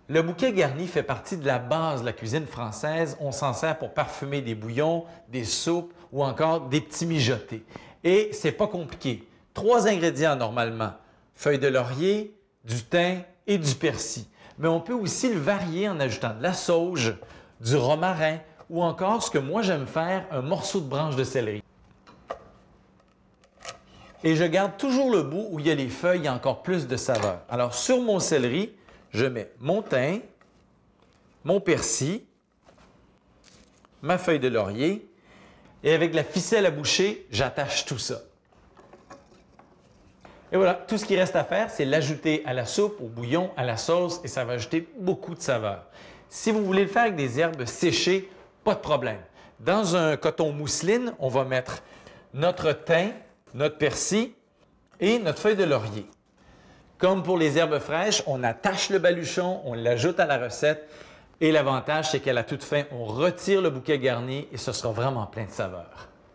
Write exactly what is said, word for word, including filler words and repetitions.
Le bouquet garni fait partie de la base de la cuisine française. On s'en sert pour parfumer des bouillons, des soupes ou encore des petits mijotés. Et c'est pas compliqué. Trois ingrédients normalement, feuilles de laurier, du thym et du persil. Mais on peut aussi le varier en ajoutant de la sauge, du romarin ou encore, ce que moi j'aime faire, un morceau de branche de céleri. Et je garde toujours le bout où il y a les feuilles et encore plus de saveur. Alors sur mon céleri, je mets mon thym, mon persil, ma feuille de laurier et avec la ficelle à boucher, j'attache tout ça. Et voilà, tout ce qui reste à faire, c'est l'ajouter à la soupe, au bouillon, à la sauce et ça va ajouter beaucoup de saveur. Si vous voulez le faire avec des herbes séchées, pas de problème. Dans un coton mousseline, on va mettre notre thym, notre persil et notre feuille de laurier. Comme pour les herbes fraîches, on attache le baluchon, on l'ajoute à la recette et l'avantage, c'est qu'à la toute fin, on retire le bouquet garni et ce sera vraiment plein de saveurs.